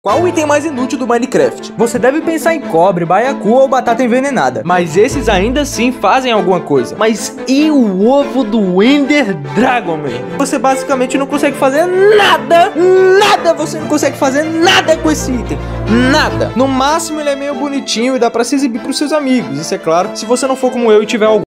Qual o item mais inútil do Minecraft? Você deve pensar em cobre, baiacu ou batata envenenada. Mas esses ainda assim fazem alguma coisa. Mas e o ovo do Ender Dragon, man? Você basicamente não consegue fazer nada. Você não consegue fazer nada com esse item. Nada. No máximo ele é meio bonitinho e dá pra se exibir pros seus amigos. Isso é claro, se você não for como eu e tiver algum